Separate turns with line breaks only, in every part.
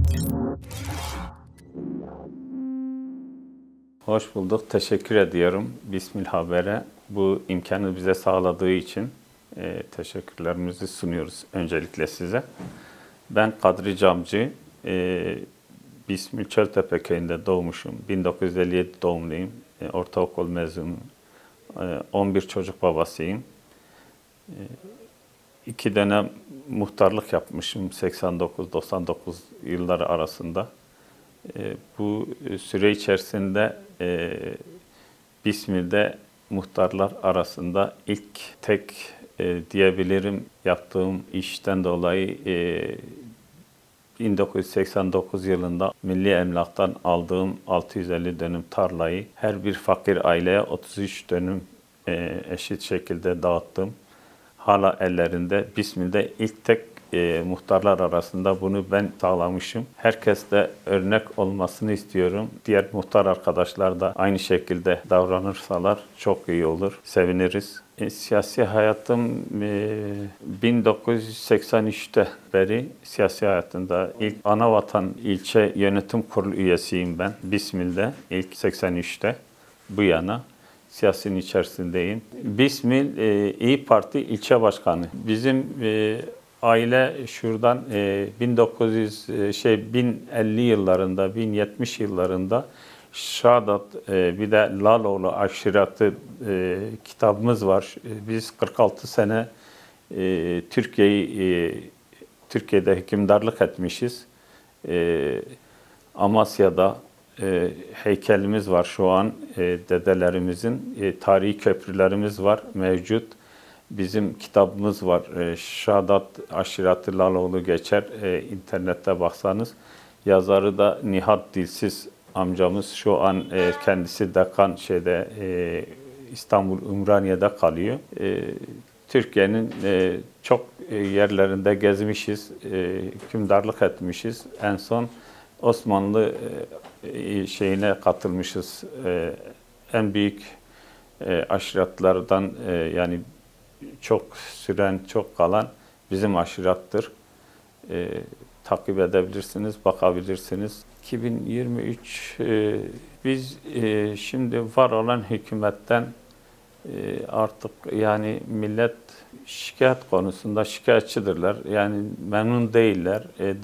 Hoş bulduk. Teşekkür ediyorum Bismil Haber'e bu imkanı bize sağladığı için teşekkürlerimizi sunuyoruz öncelikle size. Ben Kadri Camcı, Bismil Çöltepe köyünde doğmuşum. 1957 doğumluyum. Ortaokul mezunuyum. 11 çocuk babasıyım. 2 dönem muhtarlık yapmışım 89-99 yılları arasında. Bu süre içerisinde Bismil'de muhtarlar arasında tek diyebilirim yaptığım işten dolayı 1989 yılında Milli Emlak'tan aldığım 650 dönüm tarlayı her bir fakir aileye 33 dönüm eşit şekilde dağıttım. Hala ellerinde. Bismil'de tek muhtarlar arasında bunu ben sağlamışım. Herkes de örnek olmasını istiyorum. Diğer muhtar arkadaşlar da aynı şekilde davranırsalar çok iyi olur. Seviniriz. Siyasi hayatım 1983'te beri siyasi hayatında ilk Anavatan İlçe Yönetim Kurulu üyesiyim ben. Bismil'de ilk 83'te bu yana. Siyasinin içerisindeyim. Bismil İyi Parti ilçe başkanı. Bizim aile şuradan 1050 yıllarında, 1070 yıllarında Şadat bir de Laloğlu Aşiratı kitabımız var. Biz 46 sene Türkiye'de hükümdarlık etmişiz. Amasya'da heykelimiz var şu an dedelerimizin. Tarihi köprülerimiz var mevcut. Bizim kitabımız var. Şadat Aşiratı Laloğlu geçer. İnternette baksanız. Yazarı da Nihat Dilsiz amcamız. Şu an kendisi dekan İstanbul Ümraniye'de kalıyor. Türkiye'nin çok yerlerinde gezmişiz. Hükümdarlık etmişiz. En son Osmanlı şeyine katılmışız. En büyük aşiratlardan yani çok süren, çok kalan bizim aşirattır. Takip edebilirsiniz, bakabilirsiniz. 2023 biz şimdi var olan hükümetten artık yani millet şikayet konusunda şikayetçidirler. Yani memnun değiller.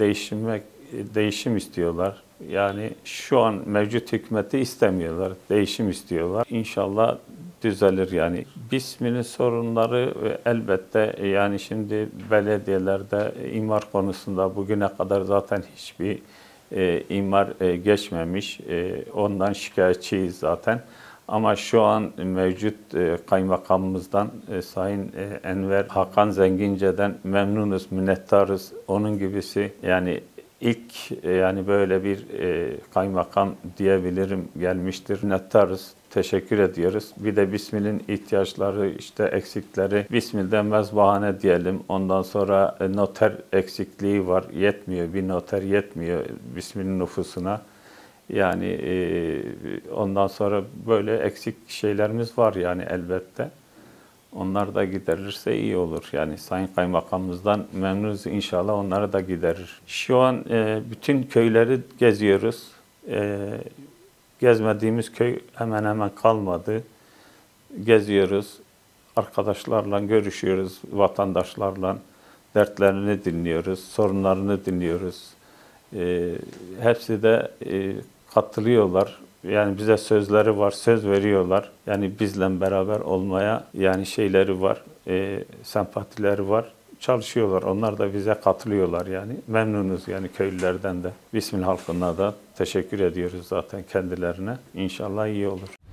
Değişim istiyorlar. Yani şu an mevcut hükümeti istemiyorlar. Değişim istiyorlar. İnşallah düzelir yani. Bismil'in sorunları elbette yani şimdi belediyelerde imar konusunda bugüne kadar zaten hiçbir imar geçmemiş. Ondan şikayetçiyiz zaten. Ama şu an mevcut kaymakamımızdan Sayın Enver Hakan Zengince'den memnunuz, minnettarız. Onun gibisi yani ilk yani böyle bir kaymakam diyebilirim gelmiştir. Minnettarız. Teşekkür ediyoruz. Bir de Bismil'in ihtiyaçları, işte eksikleri, Bismil'den mezbahane diyelim. Ondan sonra noter eksikliği var. Yetmiyor. Bir noter yetmiyor Bismil'in nüfusuna. Yani ondan sonra böyle eksik şeylerimiz var yani elbette. Onlar da giderilirse iyi olur. Yani Sayın Kaymakamımızdan memnunuz, inşallah onları da giderir. Şu an bütün köyleri geziyoruz. Gezmediğimiz köy hemen hemen kalmadı. Geziyoruz. Arkadaşlarla görüşüyoruz, vatandaşlarla dertlerini dinliyoruz, sorunlarını dinliyoruz. Hepsi de katılıyorlar. Yani bize sözleri var, söz veriyorlar. Yani bizle beraber olmaya yani şeyleri var, sempatileri var. Çalışıyorlar. Onlar da bize katılıyorlar yani. Memnunuz yani köylülerden de. Bismillah halkına da teşekkür ediyoruz zaten kendilerine. İnşallah iyi olur.